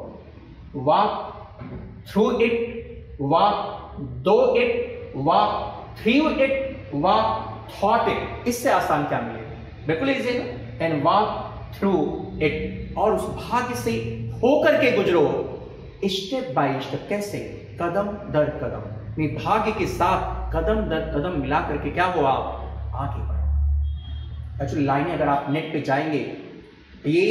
through it, walk through it, walk through it, walk thought it. इससे आसान क्या मिलेगा, बिल्कुल इजी है। एंड वॉक थ्रू इट, और उस भाग्य से होकर के गुजरो स्टेप बाय स्टेप। कैसे, कदम दर कदम, भाग्य के साथ कदम दर कदम मिला करके क्या हुआ, आगे बढ़ो। एक्चुअली लाइनें अगर आप नेट पे जाएंगे, ये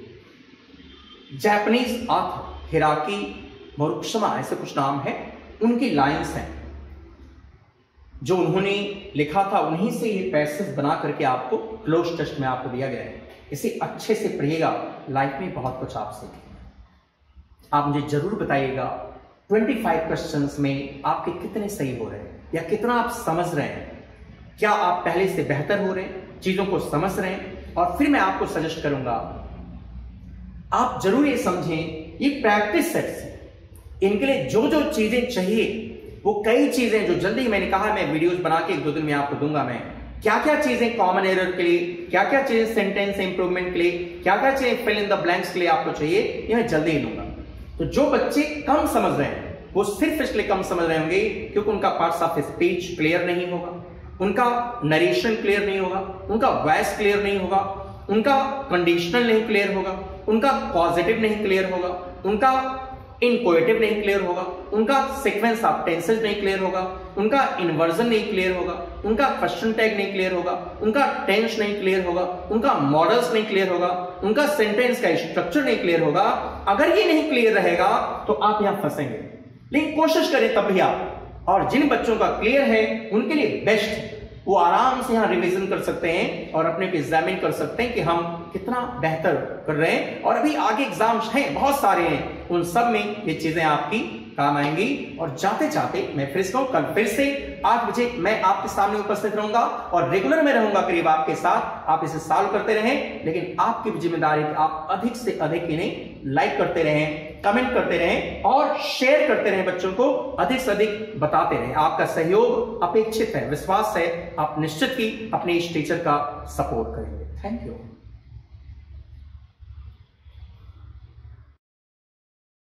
जापानीज ऑथर हिराकी मुराकामी, ऐसे कुछ नाम है, उनकी लाइन्स हैं जो उन्होंने लिखा था, उन्हीं से ये पैसेज बना करके आपको क्लोज टेस्ट में आपको दिया गया है। इसे अच्छे से पढ़िएगा, लाइफ में बहुत कुछ आप सीखेंगे। आप मुझे जरूर बताइएगा 25 क्वेश्चंस में आपके कितने सही हो रहे हैं, या कितना आप समझ रहे हैं, क्या आप पहले से बेहतर हो रहे हैं, चीजों को समझ रहे हैं। और फिर मैं आपको सजेस्ट करूंगा, आप जरूर ये समझें, ये प्रैक्टिस सेट्स हैं, इनके लिए जो जो चीजें चाहिए, वो कई चीजें जो जल्दी मैंने कहा मैं वीडियोस बना के 1-2 दिन में आपको दूंगा। मैं क्या क्या चीजें कॉमन एरर के लिए, क्या क्या चीजें सेंटेंस इंप्रूवमेंट के लिए, क्या क्या चीजें फिल इन द ब्लैंक्स के लिए आपको चाहिए, ये मैं जल्दी ही दूंगा। तो जो बच्चे कम समझ रहे हैं वो सिर्फ इसलिए कम समझ रहे होंगे क्योंकि उनका पार्ट्स ऑफ स्पीच क्लियर नहीं होगा, उनका नरेशन क्लियर नहीं होगा, उनका वॉइस क्लियर नहीं होगा, उनका कंडीशनल नहीं क्लियर होगा, उनका पॉजिटिव नहीं क्लियर होगा, उनका इनकोएटिव नहीं क्लियर होगा, उनका सीक्वेंस ऑफ टेंसेस नहीं क्लियर होगा, उनका इन्वर्जन नहीं क्लियर होगा, उनका क्वेश्चन टैग नहीं क्लियर होगा, उनका टेंस नहीं क्लियर होगा, उनका मॉडल्स नहीं क्लियर होगा, उनका सेंटेंस का स्ट्रक्चर नहीं क्लियर होगा। अगर ये नहीं क्लियर रहेगा तो आप यहां फंसेंगे। लेकिन कोशिश करें तब भी आप, और जिन बच्चों का क्लियर है उनके लिए बेस्ट है, वो आराम से यहां रिवीजन कर सकते हैं और अपने को एग्जामिन कर सकते हैं कि हम कितना बेहतर कर रहे हैं। और अभी आगे एग्जाम्स हैं, बहुत सारे हैं, उन सब में ये चीजें आपकी काम आएंगी। और जाते जाते मैं फिर से कहूं, कल फिर से 8 बजे मैं आपके सामने उपस्थित रहूंगा और रेगुलर में रहूंगा करीब आपके साथ। आप इसे सॉल्व करते रहें, लेकिन आपकी जिम्मेदारी कि आप अधिक से अधिक इन्हें लाइक करते रहें, कमेंट करते रहें और शेयर करते रहें, बच्चों को अधिक से अधिक बताते रहें। आपका सहयोग अपेक्षित है, विश्वास है, आप निश्चित ही अपने इस टीचर का सपोर्ट करेंगे। Thank you.